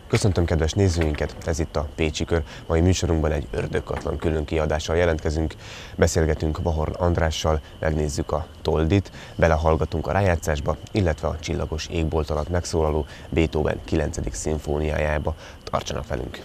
Köszöntöm kedves nézőinket, ez itt a Pécsi Kör. Mai műsorunkban egy ördögkatlan külön kiadással jelentkezünk. Beszélgetünk Vahorn Andrással, megnézzük a Toldit, belehallgatunk a rájátszásba, illetve a csillagos égbolt alatt megszólaló Beethoven 9. szimfóniájába. Tartsanak velünk!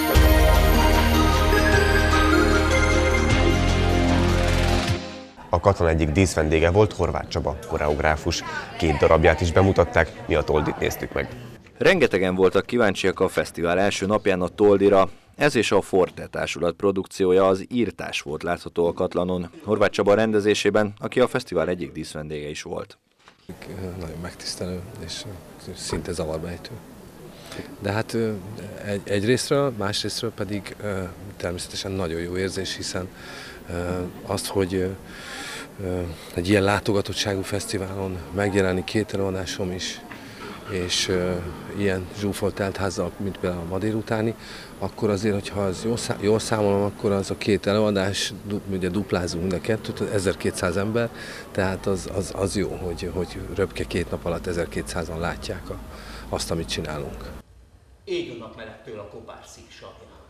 A Katlan egyik díszvendége volt Horváth Csaba, koreográfus. 2 darabját is bemutatták, mi a Toldit néztük meg. Rengetegen voltak kíváncsiak a fesztivál első napján a Toldira. Ez és a Forte társulat produkciója, az Írtás volt látható a Katlanon, Horváth Csaba rendezésében, aki a fesztivál egyik díszvendége is volt. Nagyon megtisztelő és szinte zavarbejtő. De hát egyrésztről, másrésztről pedig természetesen nagyon jó érzés, hiszen azt, hogy egy ilyen látogatottságú fesztiválon megjelenik 2 előadásom is, és ilyen zsúfolt teltházzal, mint például a ma délutáni, akkor azért, hogyha az jól számolom, akkor az a 2 előadás, ugye duplázunk mind a 2-t, 1200 ember, tehát az jó, hogy röpke 2 nap alatt 1200-an látják azt, amit csinálunk. Ég a napmelettől a kopás szíksarja.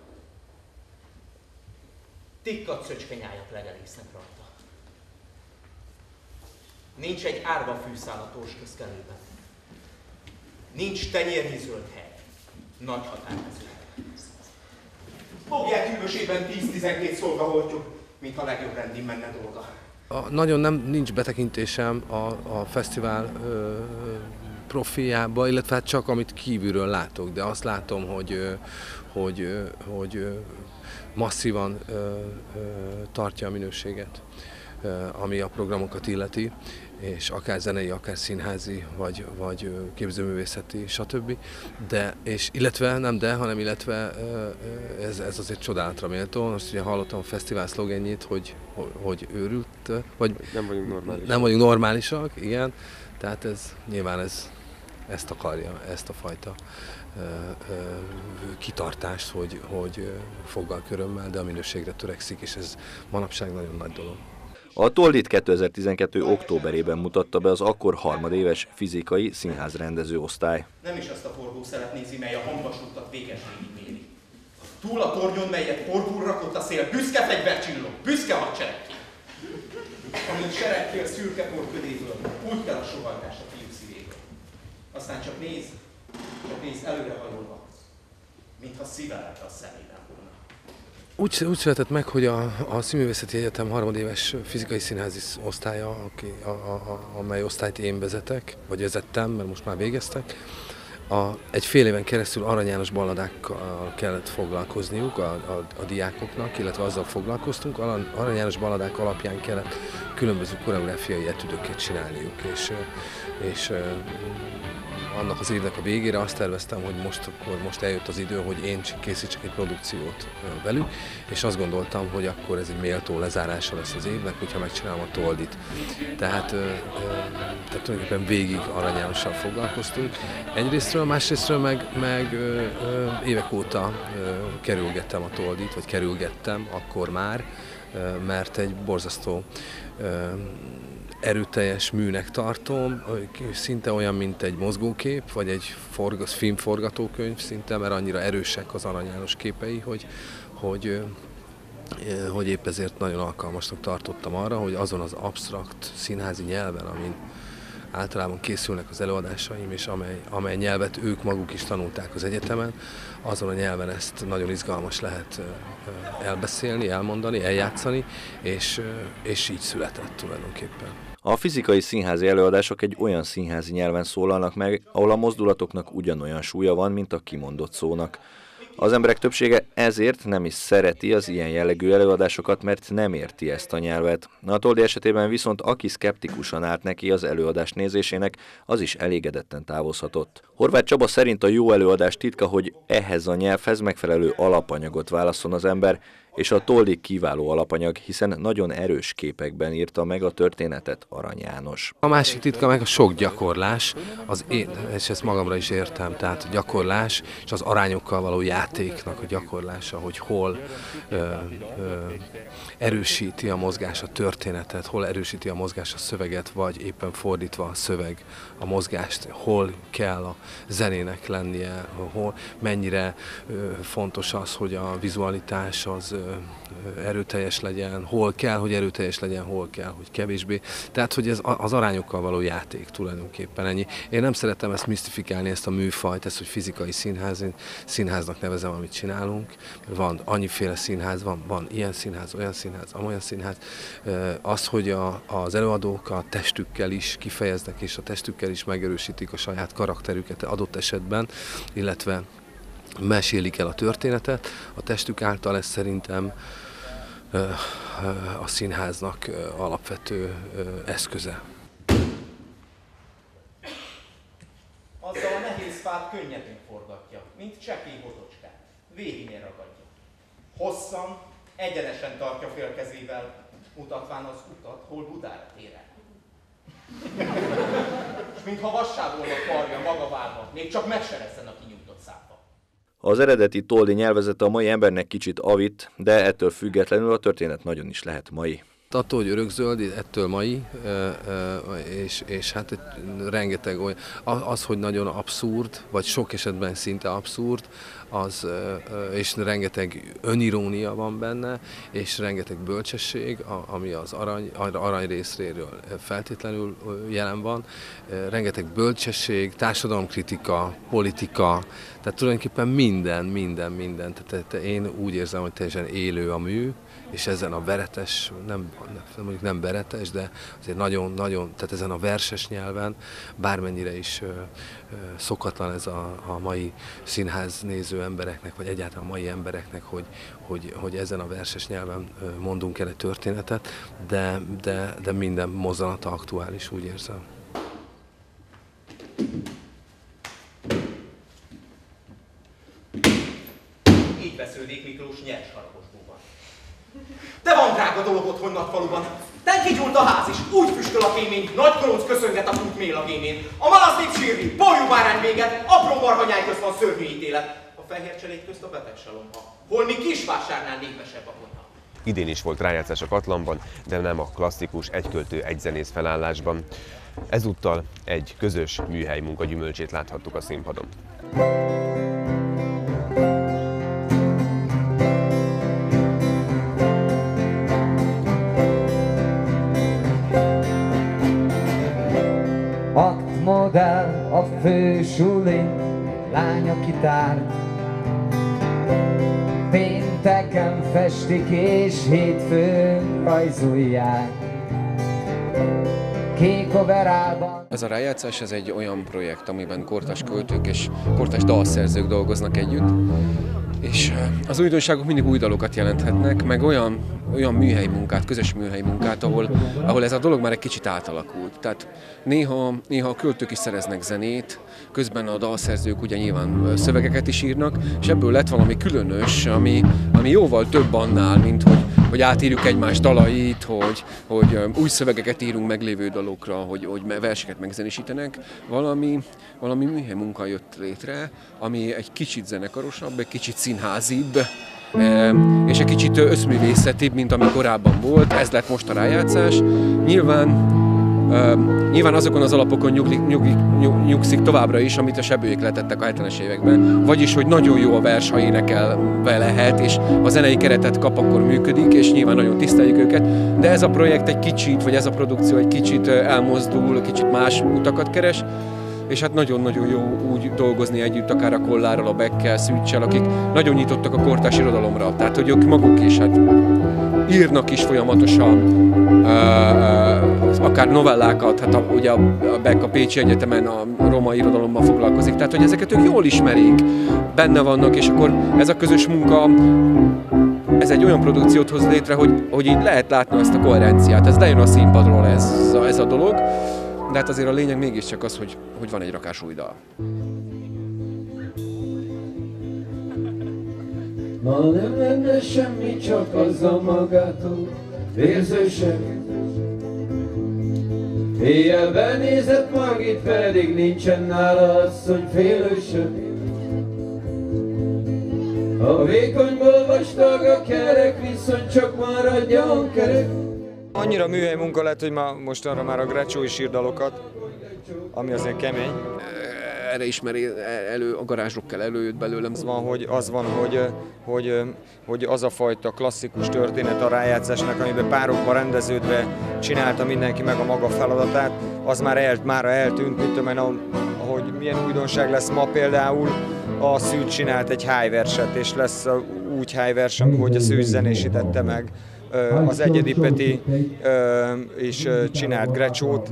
Tikkat szöcskenyájak legelésznek rajta. Nincs egy árva fűszál a tósközkelőben. Nincs tenyérnyi zöld hely. Nagy határmező. Fogják hűvösében 10-12 szolgahortyú, mintha legjobb rendin menne dolga. Nagyon nincs betekintésem a fesztivál profiába, illetve hát csak amit kívülről látok, de azt látom, hogy masszívan tartja a minőséget, ami a programokat illeti, és akár zenei, akár színházi, vagy képzőművészeti, stb. Illetve ez azért csodálatra méltó. Most ugye hallottam a fesztivál szlogenjét, hogy őrült, vagy nem vagyunk normálisak, igen. Tehát nyilván ezt akarja, ezt a fajta kitartást, hogy foggal körömmel, de a minőségre törekszik, és ez manapság nagyon nagy dolog. A Toldit 2012. októberében mutatta be az akkor harmadéves fizikai színházrendező osztály. Nem is azt a forgószelet nézi, mely a hamvasúttat véges végigméri. Túl a tornyon, melyet porból rakott a szél, büszke fegyvercsillog, büszke hadseregként. Amint seregkél szürke porködéből, úgy kell a sohajtás a fiú szívéből. Aztán csak néz előrehajolva, mintha szívelte a szemében volna. Úgy született meg, hogy a Színművészeti Egyetem harmadéves fizikai színházi osztálya, amely osztályt én vezettem, mert most már végeztek, egy fél éven keresztül Arany János balladákkal kellett foglalkozniuk a diákoknak, illetve azzal foglalkoztunk. Arany János balladák alapján kellett különböző koreográfiai etüdöket csinálniuk, és annak az évnek a végére azt terveztem, hogy most eljött az idő, hogy én készítsek egy produkciót velük, és azt gondoltam, hogy akkor ez egy méltó lezárása lesz az évnek, hogyha megcsinálom a Toldit. Tehát tulajdonképpen végig Arany Jánossal foglalkoztunk. Egyrésztről, másrésztről meg évek óta kerülgettem a Toldit, vagy kerülgettem akkor már, mert egy borzasztó erőteljes műnek tartom, szinte olyan, mint egy mozgókép, vagy egy filmforgatókönyv szinte, mert annyira erősek az Arany János képei, hogy épp ezért nagyon alkalmasnak tartottam arra, hogy azon az absztrakt színházi nyelven, amin általában készülnek az előadásaim, és amely nyelvet ők maguk is tanulták az egyetemen, azon a nyelven ezt nagyon izgalmas lehet elbeszélni, elmondani, eljátszani, és így született tulajdonképpen. A fizikai színházi előadások egy olyan színházi nyelven szólalnak meg, ahol a mozdulatoknak ugyanolyan súlya van, mint a kimondott szónak. Az emberek többsége ezért nem is szereti az ilyen jellegű előadásokat, mert nem érti ezt a nyelvet. A Toldi esetében viszont aki szkeptikusan állt neki az előadás nézésének, az is elégedetten távozhatott. Horváth Csaba szerint a jó előadás titka, hogy ehhez a nyelvhez megfelelő alapanyagot válasszon az ember, És a Toldi kiváló alapanyag, hiszen nagyon erős képekben írta meg a történetet Arany János. A másik titka meg a sok gyakorlás, és ezt magamra is értem, tehát a gyakorlás és az arányokkal való játéknak a gyakorlása, hogy hol erősíti a mozgás a történetet, hol erősíti a mozgás a szöveget, vagy éppen fordítva a szöveg a mozgást, hol kell a zenének lennie, hol mennyire fontos az, hogy a vizualitás az erőteljes legyen, hol kell, hogy erőteljes legyen, hol kell, hogy kevésbé. Tehát, hogy ez az arányokkal való játék tulajdonképpen ennyi. Én nem szeretem ezt misztifikálni, ezt a műfajt, ezt, hogy fizikai színház, én színháznak nevezem, amit csinálunk. Van annyiféle színház, van ilyen színház, olyan színház, amolyan színház. Az, hogy az előadók a testükkel is kifejeznek, és a testükkel is megerősítik a saját karakterüket adott esetben, illetve mesélik el a történetet, a testük által, ez szerintem a színháznak alapvető eszköze. Azzal a nehéz fát könnyedén forgatja, mint csekély botocskát. Végigén ragadja. Hosszan, egyenesen tartja félkezével, mutatván az utat, hol Budára tér el. És mintha vassá volna karja maga várva, még csak megserezzen a kinyújtott szápa. Az eredeti Toldi nyelvezete a mai embernek kicsit avit, de ettől függetlenül a történet nagyon is lehet mai. Attól, hogy örökzöld, ettől mai, és hát rengeteg olyan, az, hogy nagyon abszurd, vagy sok esetben szinte abszurd, és rengeteg önirónia van benne, és rengeteg bölcsesség, ami az arany részéről feltétlenül jelen van. Rengeteg bölcsesség, társadalomkritika, politika, tehát tulajdonképpen minden. Tehát én úgy érzem, hogy teljesen élő a mű, és ezen a veretes, mondjuk nem veretes, de azért nagyon, tehát ezen a verses nyelven, bármennyire is szokatlan ez a mai színház néző embereknek, vagy egyáltalán a mai embereknek, hogy ezen a verses nyelven mondunk el egy történetet, de minden mozzanata aktuális, úgy érzem. Így vesződik Miklós nyers haragosbóban. De van drága dolog otthon Nagyfaluban. Tenki gyúlt a ház is, úgy füstöl a kémény, nagy kolonc köszönget a kút mélagémén. A malasz nép sírni, borjú bárány véget, apró marhanyáj közt van szörnyű ítélet. A fehér cseléd közt a beteg salomba. Holmi Kisvásárnál népesebb a konyha. Idén is volt rájátszás a Katlanban, de nem a klasszikus egyköltő, egyzenész felállásban. Ezúttal egy közös műhely munka gyümölcsét láthattuk a színpadon. Aktmodell a fősuli, lánya kitárt. Pénteken festik és hétfőn rajzolják. Kék overálban. Ez a rájátszás ez egy olyan projekt, amiben kortárs költők és kortárs dalszerzők dolgoznak együtt. És az újdonságok mindig új dalokat jelenthetnek, meg olyan műhelymunkát, közös műhelymunkát, ahol ez a dolog már egy kicsit átalakult. Tehát néha a költők is szereznek zenét, közben a dalszerzők ugye nyilván szövegeket is írnak, és ebből lett valami különös, ami jóval több annál, mint hogy átírjuk egymás dalait, hogy új szövegeket írunk meglévő dalokra, hogy verseket megzenésítenek. Valami műhelymunka jött létre, ami egy kicsit zenekarosabb, egy kicsit színházibb, és egy kicsit összművészetibb, mint ami korábban volt. Ez lett most a rájátszás. Nyilván azokon az alapokon nyugszik továbbra is, amit a sebőjék letettek a 70-es években. Vagyis, hogy nagyon jó a vers, ha énekelve lehet, és a zenei keretet kap, akkor működik, és nyilván nagyon tiszteljük őket. De ez a projekt egy kicsit, vagy ez a produkció egy kicsit elmozdul, kicsit más utakat keres. És hát nagyon-nagyon jó úgy dolgozni együtt, akár a Kollárral, a Beckkel, Szűccsel, akik nagyon nyitottak a kortárs irodalomra. Tehát, hogy ők maguk is hát írnak is folyamatosan, akár novellákat, hát ugye a Beck a Pécsi Egyetemen a roma irodalommal foglalkozik, tehát, hogy ezeket ők jól ismerik, benne vannak, és akkor ez a közös munka, ez egy olyan produkciót hoz létre, hogy így lehet látni ezt a koherenciát, ez lejön a színpadról ez a dolog. De hát azért a lényeg mégiscsak az, hogy van egy rakás új dal. Ma nem lenne semmi, csak az a magától érzőség. Éjjel benézett Margit, pedig nincsen nála asszony félőség. A vékonyból vastag a kerek, viszont csak maradjon kerek. Annyira műhely munka lett, hogy mostanra már a Greccio is ír dalokat, ami azért kemény. Erre ismeri elő, a garázsrockkel előjött belőlem. Az van, hogy az a fajta klasszikus történet a rájátszásnak, amiben párokban rendeződve csinálta mindenki meg a maga feladatát, az már eltűnt, mint tudom én, ahogy milyen újdonság lesz ma például. A Szűcs csinált egy hájverset, és lesz úgy hájversem, hogy a Szűcs zenésítette meg. Az Egyedi Peti is csinált Grecciót,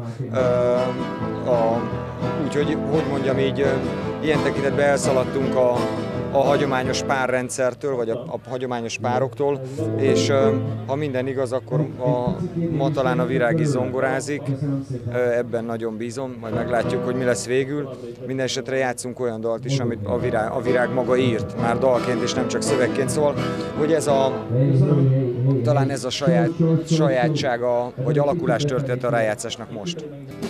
úgyhogy, hogy mondjam így, ilyen tekintetben elszaladtunk a hagyományos párrendszertől, vagy a hagyományos pároktól, és ha minden igaz, akkor ma talán a Virág is zongorázik, ebben nagyon bízom, majd meglátjuk, hogy mi lesz végül. Minden esetre játszunk olyan dalt is, amit a Virág maga írt, már dalként és nem csak szövegként, szól, hogy talán ez a sajátsága, vagy alakulás történt a rájátszásnak most.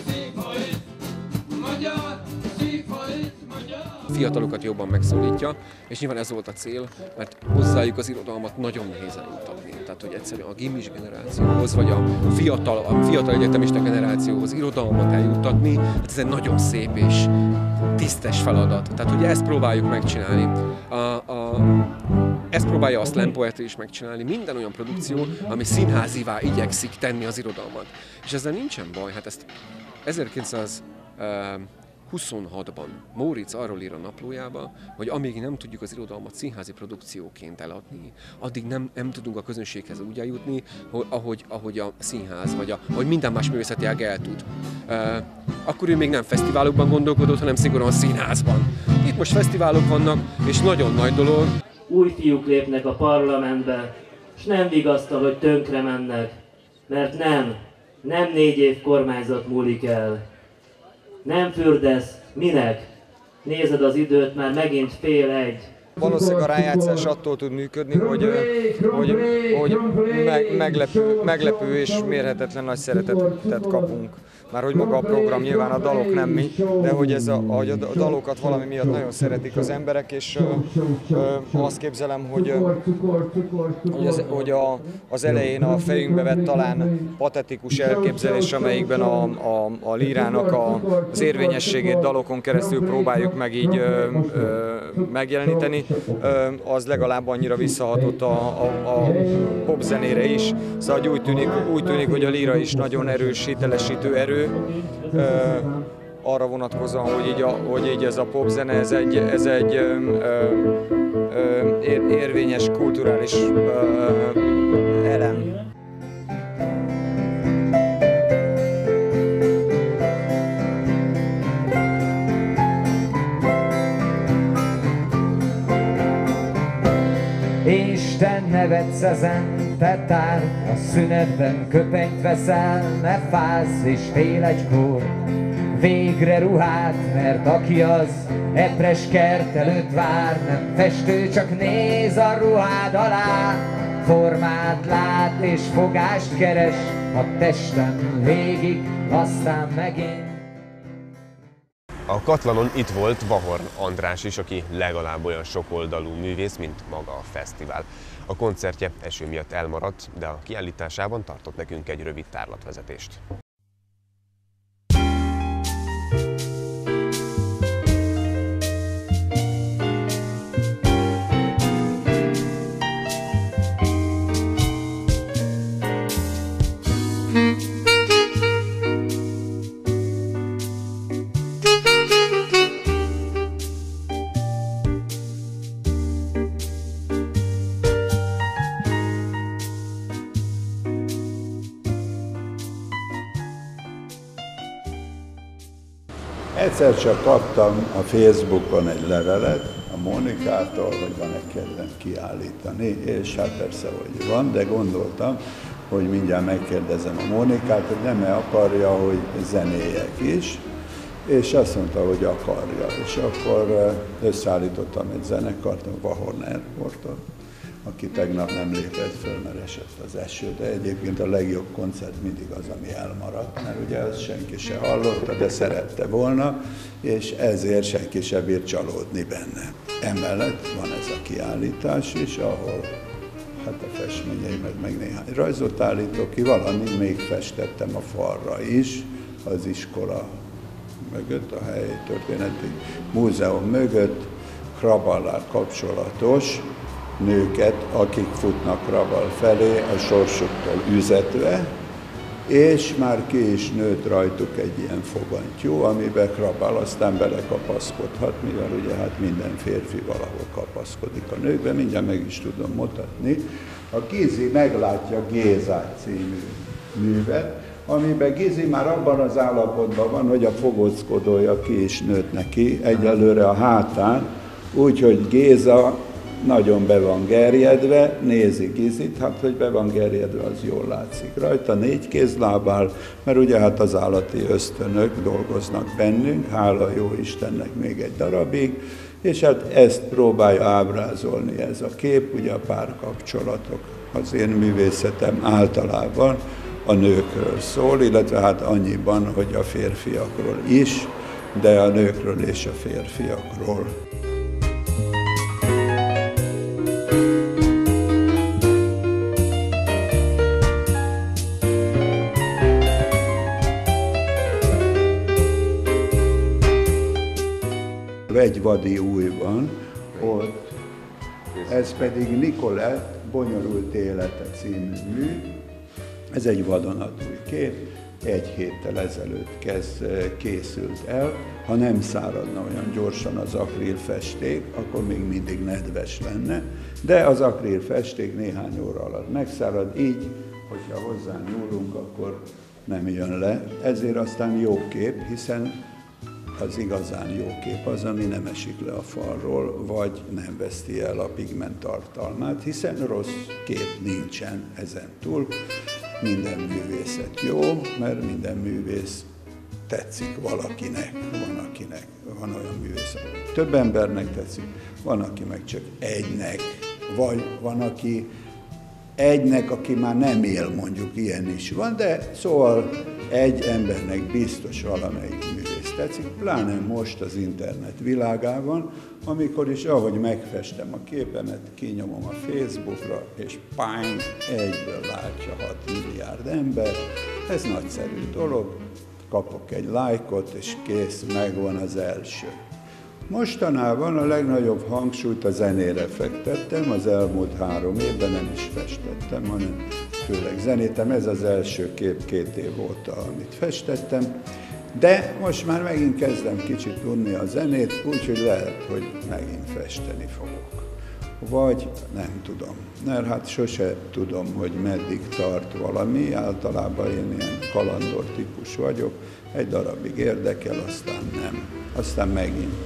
Fiatalokat jobban megszólítja, és nyilván ez volt a cél, mert hozzájuk az irodalmat nagyon nehéz eljuttatni. Tehát, hogy egyszerűen a gimis generációhoz, vagy a fiatal egyetemista generációhoz irodalmat eljuttatni, hát ez egy nagyon szép és tisztes feladat. Tehát ugye ezt próbáljuk megcsinálni. Ezt próbálja a Slam Poetry is megcsinálni, minden olyan produkció, ami színházivá igyekszik tenni az irodalmat. És ezzel nincsen baj, hát ezt 1926-ban Móricz arról ír a naplójába, hogy amíg nem tudjuk az irodalmat színházi produkcióként eladni, addig nem tudunk a közönséghez úgy eljutni, ahogy a színház, vagy ahogy minden más művészeti ág el tud. Akkor ő még nem fesztiválokban gondolkodott, hanem szigorúan színházban. Itt most fesztiválok vannak, és nagyon nagy dolog. Új fiúk lépnek a parlamentbe, és nem vigasztal, hogy tönkre mennek, mert nem 4 év kormányzat múlik el. Nem fürdesz, minek? Nézed az időt, már megint 12:30. Valószínűleg a rájátszás attól tud működni, hogy meglepő és mérhetetlen nagy szeretetet kapunk. Már hogy maga a program, nyilván a dalok nem mi, de hogy a dalokat valami miatt nagyon szeretik az emberek, és azt képzelem, hogy az elején a fejünkbe vett talán patetikus elképzelés, amelyikben a lírának az érvényességét dalokon keresztül próbáljuk meg így megjeleníteni, az legalább annyira visszahatott a popzenére is. Szóval úgy tűnik, hogy a líra is nagyon erős hitelesítő erő, arra vonatkozóan, hogy így ez a popzene, ez egy érvényes kulturális elem. Isten nevetsz ezen, te tár, a szünetben köpenyt veszel, ne fázz és félj egykor végre ruhát, mert aki az epres kert előtt vár, nem festő, csak néz a ruhád alá, formát lát és fogást keres a testem végig, aztán megint. A Katlanon itt volt Vahorn András is, aki legalább olyan sokoldalú művész, mint maga a fesztivál. A koncertje eső miatt elmaradt, de a kiállításában tartott nekünk egy rövid tárlatvezetést. Egyszer csak kaptam a Facebookon egy levelet a Mónikától, hogy van-e kedvem kiállítani, és hát persze, hogy van, de gondoltam, hogy mindjárt megkérdezem a Mónikát, hogy nem-e akarja, hogy zenéjek is, és azt mondta, hogy akarja, és akkor összeállítottam egy zenekart, a Vahorn Airportot, aki tegnap nem lépett föl, mert esett az eső, de egyébként a legjobb koncert mindig az, ami elmaradt, mert ugye azt senki se hallotta, de szerette volna, és ezért senki se bír csalódni benne. Emellett van ez a kiállítás is, ahol hát a festményeimet meg néhány rajzot állítok ki, valamint még festettem a falra is, az iskola mögött, a helyi történeti múzeum mögött, Kraballal kapcsolatos nőket, akik futnak Krabal felé a sorsuktól üzetve, és már ki is nőtt rajtuk egy ilyen fogantyú, amiben Krabal aztán belekapaszkodhat, mivel ugye hát minden férfi valahol kapaszkodik a nőkbe, mindjárt meg is tudom mutatni. A Gizi meglátja Gézát című művet, amiben Gizi már abban az állapotban van, hogy a fogockodója ki is nőtt neki, egyelőre a hátán, úgyhogy Géza nagyon be van gerjedve, nézi Gizit, hát hogy be van gerjedve, az jól látszik rajta, 4 kézlábbal, mert ugye hát az állati ösztönök dolgoznak bennünk, hála jó Istennek még egy darabig, és hát ezt próbálja ábrázolni ez a kép, ugye a párkapcsolatok. Az én művészetem általában a nőkről szól, illetve hát annyiban, hogy a férfiakról is, de a nőkről és a férfiakról. Vegyvadi újban, ott, ez pedig Nicolette Bonyolult élete című mű. Ez egy vadonatúj kép, 1 héttel ezelőtt készült el. Ha nem száradna olyan gyorsan az akrilfesték, akkor még mindig nedves lenne, de az akrilfesték néhány óra alatt megszárad, így, hogyha hozzá nyúlunk, akkor nem jön le. Ezért aztán jó kép, hiszen az igazán jó kép az, ami nem esik le a falról, vagy nem veszti el a pigment tartalmát, hiszen rossz kép nincsen ezen túl. Minden művészet jó, mert minden művész tetszik valakinek, van olyan művész, több embernek tetszik, van, aki meg csak egynek, vagy van, aki egynek, aki már nem él, mondjuk ilyen is van, de szóval egy embernek biztos valamelyik művész tetszik, pláne most az internet világában, amikor is ahogy megfestem a képemet, kinyomom a Facebookra, és pány, egyből látja 6 milliárd ember. Ez nagyszerű dolog, kapok egy lájkot, és kész, megvan az első. Mostanában a legnagyobb hangsúlyt a zenére fektettem, az elmúlt 3 évben nem is festettem, hanem főleg zenétem. Ez az első kép 2 év óta, amit festettem. De most már megint kezdem kicsit unni a zenét, úgyhogy lehet, hogy megint festeni fogok. Vagy nem tudom, mert hát sose tudom, hogy meddig tart valami, általában én ilyen kalandor típus vagyok, egy darabig érdekel, aztán nem, aztán megint.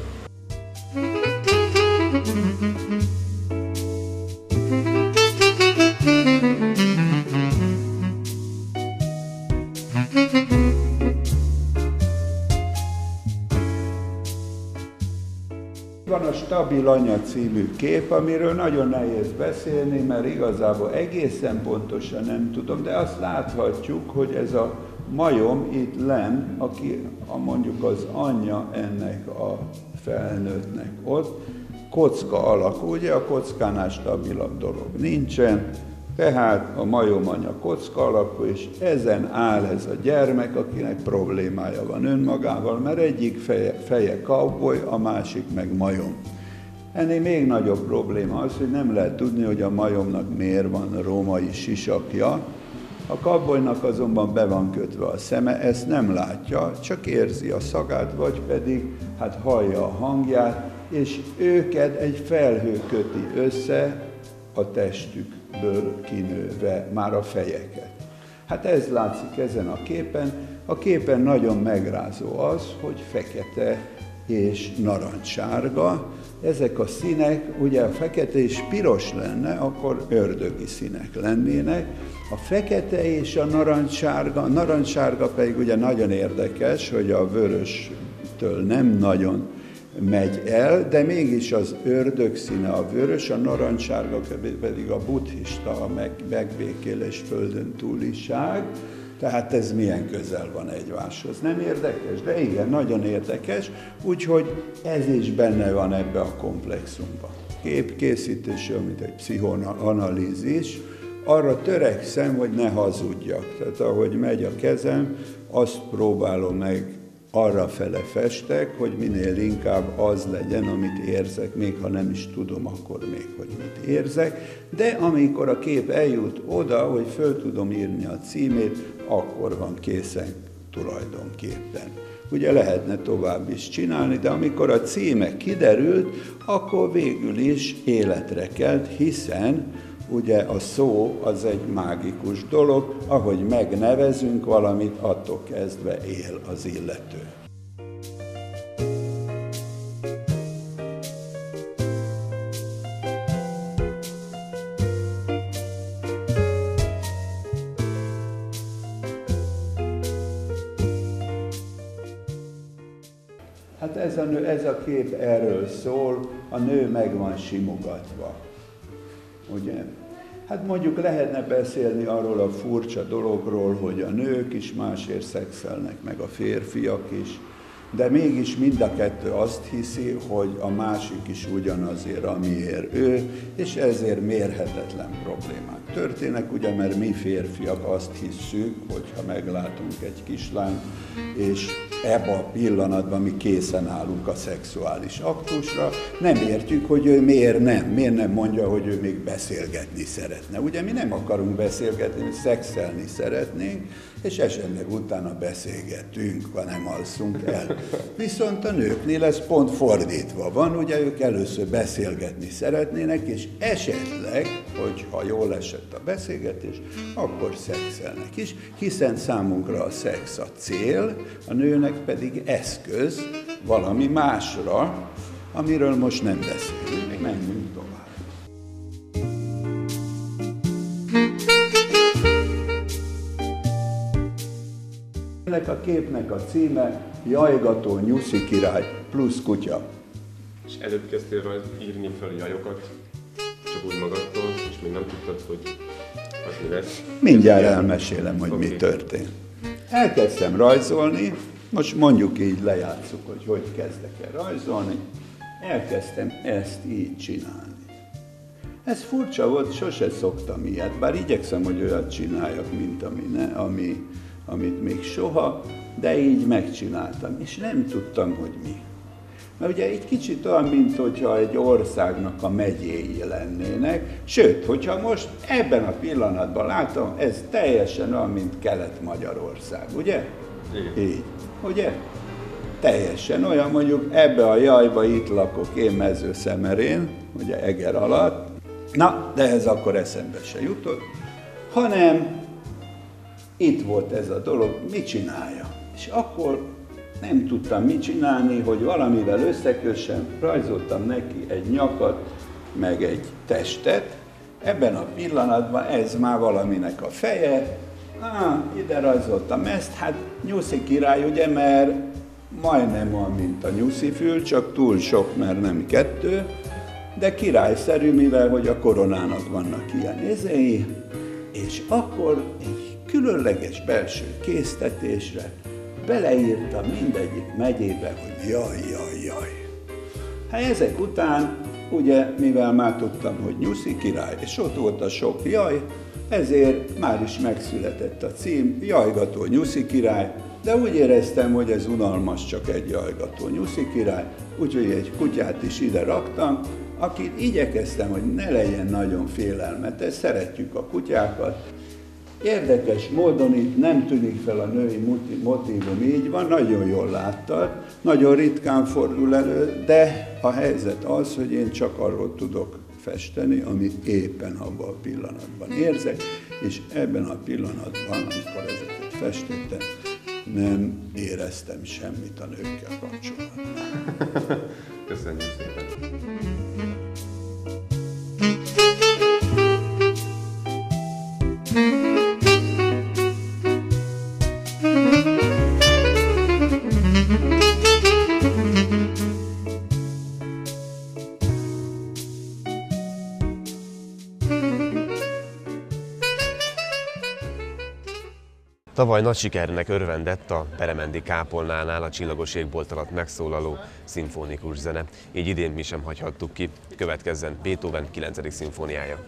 Van a Stabil anya című kép, amiről nagyon nehéz beszélni, mert igazából egészen pontosan nem tudom, de azt láthatjuk, hogy ez a majom itt lenn, aki mondjuk az anyja ennek a felnőttnek ott, kocka alakú, ugye a kockánál stabilabb dolog nincsen, tehát a majom anya kocka alakú, és ezen áll ez a gyermek, akinek problémája van önmagával, mert egyik feje cowboy, a másik meg majom. Ennél még nagyobb probléma az, hogy nem lehet tudni, hogy a majomnak miért van római sisakja, a cowboynak azonban be van kötve a szeme, ezt nem látja, csak érzi a szagát, vagy pedig hát hallja a hangját, és őket egy felhő köti össze a testükből kinőve már a fejeket. Hát ez látszik ezen a képen. A képen nagyon megrázó az, hogy fekete és narancssárga. Ezek a színek, ugye a fekete és piros lenne, akkor ördögi színek lennének. A fekete és a narancssárga pedig ugye nagyon érdekes, hogy a vöröstől nem nagyon megy el, de mégis az ördög színe a vörös, a narancssárga pedig a buddhista, a megbékélés földön túliság. Tehát ez milyen közel van egymáshoz. Nem érdekes? De igen, nagyon érdekes, úgyhogy ez is benne van ebbe a komplexumban. Képkészítés, mint egy pszichoanalízis, arra törekszem, hogy ne hazudjak. Tehát ahogy megy a kezem, azt próbálom meg, arra fele festek, hogy minél inkább az legyen, amit érzek, még ha nem is tudom akkor még, hogy mit érzek, de amikor a kép eljut oda, hogy föl tudom írni a címét, akkor van készen tulajdonképpen. Ugye lehetne tovább is csinálni, de amikor a címe kiderült, akkor végül is életre kelt, hiszen ugye a szó az egy mágikus dolog, ahogy megnevezünk valamit, attól kezdve él az illető. Hát ez a kép erről szól, a nő meg van simogatva. Ugye? Hát mondjuk lehetne beszélni arról a furcsa dologról, hogy a nők is másért szexelnek, meg a férfiak is, de mégis mind a kettő azt hiszi, hogy a másik is ugyanazért, amiért ő, és ezért mérhetetlen problémák történnek, ugye, mert mi férfiak azt hisszük, hogyha meglátunk egy kislányt, és ebben a pillanatban mi készen állunk a szexuális aktusra, nem értjük, hogy ő miért nem mondja, hogy ő még beszélgetni szeretne. Ugye mi nem akarunk beszélgetni, mi szexelni szeretnénk, és esetleg utána beszélgetünk, ha nem alszunk el. Viszont a nőknél ez pont fordítva van, ugye ők először beszélgetni szeretnének, és esetleg, hogyha jól esett a beszélgetés, akkor szexelnek is, hiszen számunkra a szex a cél, a nőnek pedig eszköz valami másra, amiről most nem beszélünk, menjünk tovább. Ennek a képnek a címe Jajgató Nyuszi király plusz kutya. És előbb kezdtél írni fel jajokat, csak úgy magadtól, és még nem tudtad, hogy az mi lesz. Mindjárt elmesélem, hogy mi történt. Elkezdtem rajzolni, most mondjuk így lejátszuk, hogy kezdek el rajzolni. Elkezdtem ezt így csinálni. Ez furcsa volt, sose szoktam ilyet, bár igyekszem, hogy olyat csináljak, mint amit még soha, de így megcsináltam, és nem tudtam, hogy mi. Mert ugye egy kicsit olyan, mint hogyha egy országnak a megyéi lennének, sőt, hogyha most ebben a pillanatban látom, ez teljesen olyan, mint Kelet-Magyarország, ugye? Igen. Így, ugye? Teljesen olyan, mondjuk ebbe a jajba itt lakok én Mezőszemerén, ugye Eger alatt, na, de ez akkor eszembe se jutott, hanem itt volt ez a dolog, mit csinálja? És akkor nem tudtam mit csinálni, hogy valamivel összekössem, rajzoltam neki egy nyakat, meg egy testet. Ebben a pillanatban ez már valaminek a feje. Ide rajzoltam ezt, hát Nyuszi király, ugye, mert majdnem olyan, mint a nyuszifül, csak túl sok, mert nem 2, de királyszerű, mivel hogy a koronának vannak ilyen izéi, és akkor egy különleges belső késztetésre beleírtam mindegyik megyébe, hogy jaj. Hát ezek után, ugye, mivel már tudtam, hogy Nyuszi király, és ott volt a sok jaj, ezért már is megszületett a cím, Jajgató Nyuszi király, de úgy éreztem, hogy ez unalmas, csak egy jajgató Nyuszi király, úgyhogy egy kutyát is ide raktam, akit igyekeztem, hogy ne legyen nagyon félelmetes, szeretjük a kutyákat. Érdekes módon itt nem tűnik fel a női motívum, így van, nagyon jól láttad, nagyon ritkán fordul elő, de a helyzet az, hogy én csak arról tudok festeni, amit éppen abban a pillanatban érzek, és ebben a pillanatban, amikor ezeket festettem, nem éreztem semmit a nőkkel kapcsolatban. Köszönjük szépen! Tavaly nagy sikernek örvendett a Peremendi kápolnánál a csillagos égbolt alatt megszólaló szimfonikus zene. Így idén mi sem hagyhattuk ki. Következzen Beethoven 9. szimfóniája.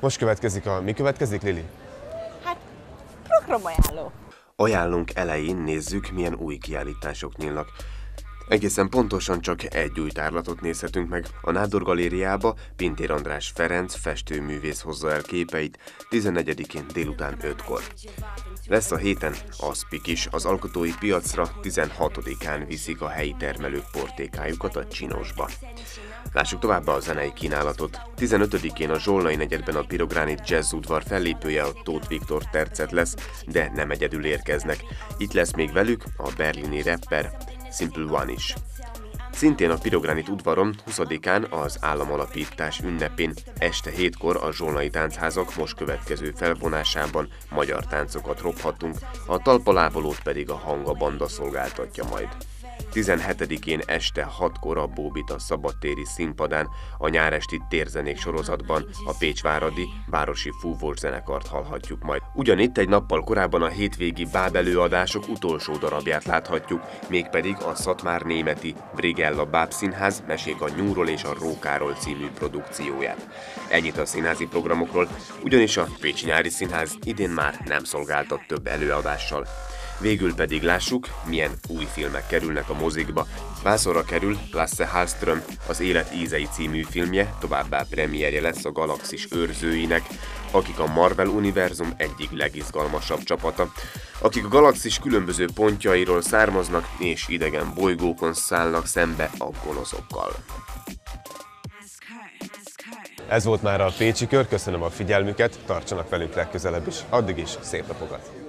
Most mi következik, Lili? Hát, programajánló. Ajánlónk elején nézzük, milyen új kiállítások nyílnak. Egészen pontosan csak egy új tárlatot nézhetünk meg. A Nádor Galériába Pintér András Ferenc festőművész hozza el képeit 14-én délután 5-kor. Lesz a héten Aszpik is, az alkotói piacra 16-án viszik a helyi termelők portékájukat a Csinosba. Lássuk tovább a zenei kínálatot. 15-én a Zsolnai negyedben a Pirogránit Jazz udvar fellépője a Tóth Viktor tercet lesz, de nem egyedül érkeznek. Itt lesz még velük a berlini rapper Simple One is. Szintén a Pirogránit udvaron 20-án az államalapítás ünnepén este 7-kor a Zsolnai Táncházak most következő felvonásában magyar táncokat robhatunk, a talpalábolót pedig a Hanga Banda szolgáltatja majd. 17-én este 6-kor a Bóbita szabadtéri színpadán a nyáresti térzenék sorozatban a Pécsváradi Városi Fúvós zenekart hallhatjuk majd. Ugyanitt egy nappal korábban a hétvégi bábelőadások utolsó darabját láthatjuk, mégpedig a Szatmár Németi Brigella Bábszínház Mesék a Nyúról és a Rókáról című produkcióját. Ennyit a színházi programokról, ugyanis a Pécsi Nyári Színház idén már nem szolgáltat több előadással. Végül pedig lássuk, milyen új filmek kerülnek a mozikba. Vászonra kerül Lasse Hallström, az Élet ízei című filmje, továbbá premierje lesz a Galaxis őrzőinek, akik a Marvel univerzum egyik legizgalmasabb csapata, akik a galaxis különböző pontjairól származnak és idegen bolygókon szállnak szembe a gonoszokkal. Ez volt már a Pécsi Kör, köszönöm a figyelmüket, tartsanak velünk legközelebb is, addig is szép napokat!